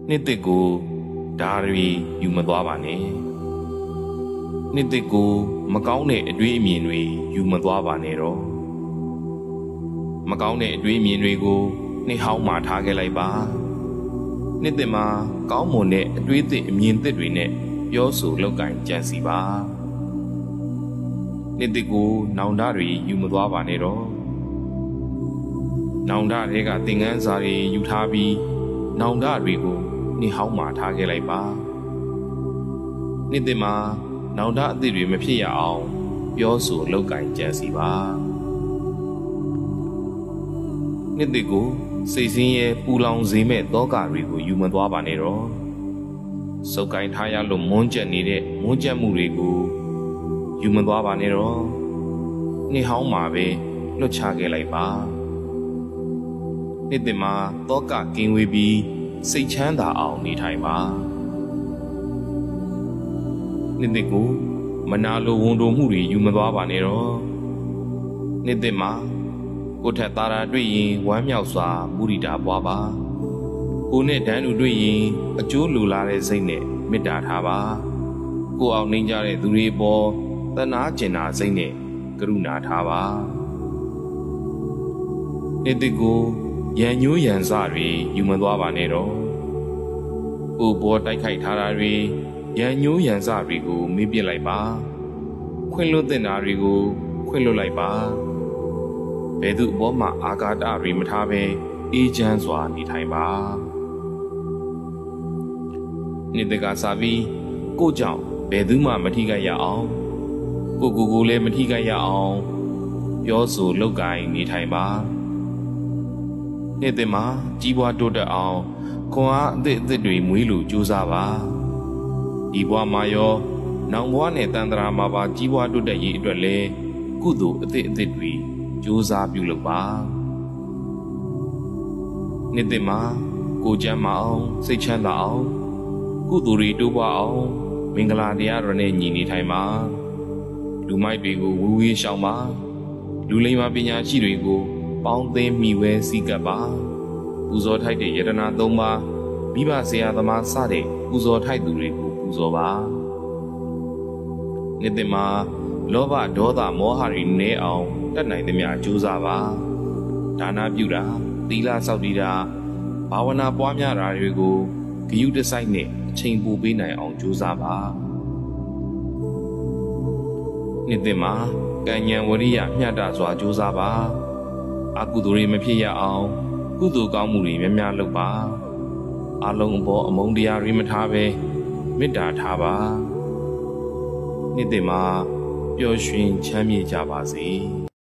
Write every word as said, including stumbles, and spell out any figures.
နှစ်သက်ကိုဓာရီယူမသွားပါနဲ့နှစ်သက်ကိုမကောင်းတဲ့အတွေးအမြင်တွေယူမသွားပါနဲ့တော့မကောင်းတဲ့အတွေးအမြင်တွေကိုနှစ်ဟောင်းမှထားခဲ့လိုက်ပါနှစ်သက်မှာကောင်းမွန်တဲ့အတွေးသစ်အမြင်သစ်တွေနဲ့ပြောဆိုလောက်ကင်ကြံစီပါနှစ်သက်ကိုနောင်တတွေယူမသွားပါနဲ့တော့နောင်တတွေကသင်ခန်းစာတွေယူထားပြီးနောင်တတွေကိုနှစ်ဟောင်းမှထားခဲ့လိုက်ပါနှစ်သက်မှာနောင်တအသစ်တွေမဖြစ်ရအောင်ပြောဆိုလောက်ကင်ကြံစီပါနှစ်သက်ကိုစိတ်ဆင်းရဲပူလောင်စေမဲ့တောကတွေကိုယူမသွားပါနဲ့တော့စုပ်ကိုင်ထားရလို့မွန်းကျက်နေတဲ့မွန်းကျက်မှုတွေကိုယူမသွားပါနဲ့တော့နှစ်ဟောင်းမှာပဲလွတ်ချခဲ့လိုက်ပါနှစ်သက်မှာတောကကင်းဝေးပြီးစိတ်ချမ်းသာအောင်နေထိုင်ပါနှစ်သက်ကိုမနာလိုဝန်တိုမှုတွေယူမသွားပါနဲ့တော့နှစ်သက်မှာကိုထက်သားတာတွေ့ရင်ဝမ်းမြောက်စွာမုဒိတာပွားပါကိုနဲ့တန်းတူတွေ့ရင်အကျိုးလိုလားတဲ့စိတ်နဲ့မေတ္တာထားပါကိုအောင်နှိမ်ကြတဲ့သူတွေပေါ်သနာကျင်နာစိတ်နဲ့ကရုဏာထားပါနှစ်သက်ကိုရန်ညိုးရန်စတွေယူမသွားပါနဲ့တော့ကိုပေါ်တိုက်ခိုက်ထားတာတွေရန်ညိုးရန်စတွေကိုမေ့ပစ်လိုက်ပါခွင့်လွတ်တဲ့နာတွေကိုခွင့်လွတ်လိုက်ပါဘယ်သူအပေါ်မှာအာဃာတတွေမထားဘဲအေးချမ်းစွာနေထိုင်ပါနှစ်တကစားပြီးကိုကြောင့်ဘယ်သူမှမထိခိုက်ရအောင်ကိုကိုကိုလည်းမထိခိုက်ရအောင်ပြောဆိုလုပ်ကိုင်နေထိုင်ပါနှစ်သက်မှာကြီးပွားတိုးတက်အောင်ခွန်အားအသစ်အသစ်တွေမွေးလို့ကြိုးစားပါဒီဘဝမှာရောနောင်ဘဝနဲ့တန်ត្រာမှာပါကြီးပွားတိုးတက်ရေးအတွက်လည်းကုသိုလ်အသစ်အသစ်တွေကြိုးစားပြုလုပ်ပါနှစ်သက်မှာကိုကျမ်းမအောင်စိတ်ချမ်းသာအောင်ကုသိုလ်တွေတိုးပွားအောင်မင်္ဂလာတရားတော်နဲ့ညီနေထိုင်ပါလူမိုက်တွေကိုဝူဝေးရှောင်ပါလူလိမ္မာပညာရှိတွေကိုပေါင်းသိမ်းမိဝဲစည်းကပ်ပါပူဇော်ထိုက်တဲ့ယတနာသုံးပါးမိဘဆရာသမားစတဲ့ပူဇော်ထိုက်သူတွေကိုပူဇော်ပါနှစ်သက်မှာလောဘဒေါသမောဟတွေနည်းအောင်တတ်နိုင်သမျှကြိုးစားပါဒါနပြုတာသီလစောင့်တည်တာဘာဝနာပွားများတာတွေကိုဂရုတစိုက်နဲ့အချိန်ပိုပေးနိုင်အောင်ကြိုးစားပါနှစ်သက်မှာကံဉဏ်ဝရိယမျှတစွာကြိုးစားပါအကုသိုလ်တွေမဖြစ်ရအောင်ကုသိုလ်ကောင်းမှုတွေများများလုပ်ပါအလုံးအပေါ်အမုန်းတရားတွေမထားဘဲမေတ္တာထားပါနှစ်သက်မှာပျော်ရွှင်ချမ်းမြေ့ကြပါစေ